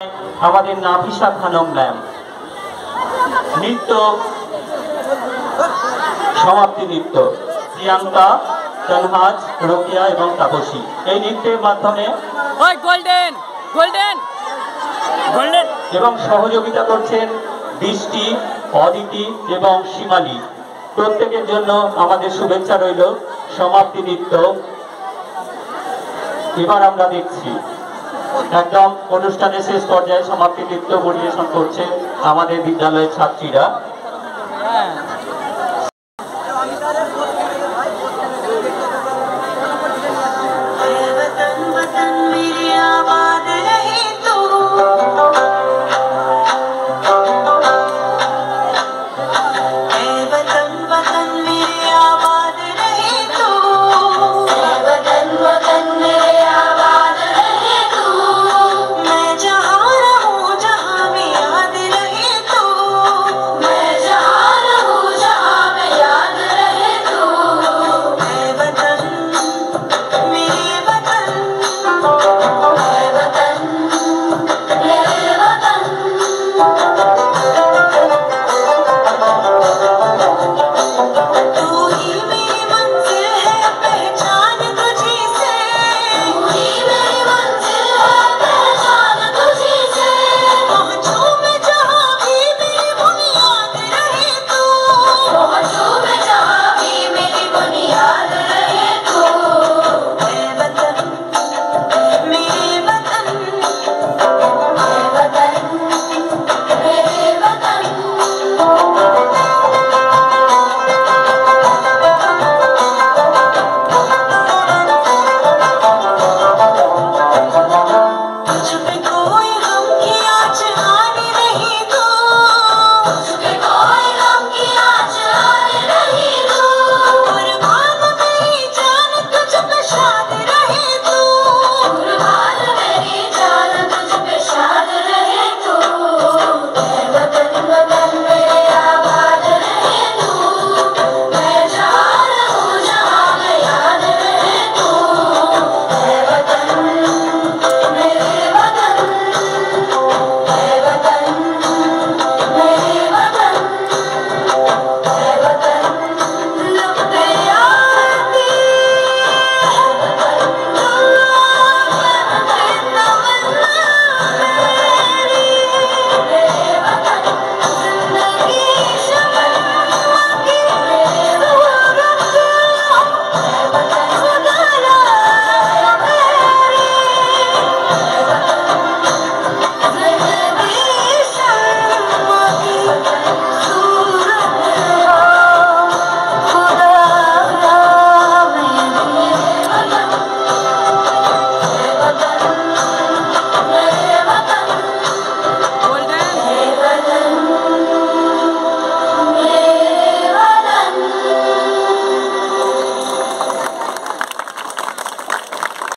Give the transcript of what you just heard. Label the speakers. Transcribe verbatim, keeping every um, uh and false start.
Speaker 1: আমাদের নাফিসা খানম ম্যাম নৃত্য সমাপ্তি নৃত্য প্রিয়াঙ্কা তনহাজ রোকিয়া এবং তাপসী এই নৃত্যের মাধ্যমে
Speaker 2: গোল্ডেন গোল্ডেন গোল্ডেন
Speaker 1: এবং সহযোগিতা করছেন বৃষ্টি অদিতি এবং সীমালি প্রত্যেকের জন্য আমাদের শুভেচ্ছা রইল। সমাপ্তি নৃত্য এবার আমরা দেখছি একদম অনুষ্ঠানের শেষ পর্যায়ে সমাপ্তি নৃত্য পরিবেশন করছে আমাদের বিদ্যালয়ের ছাত্রীরা।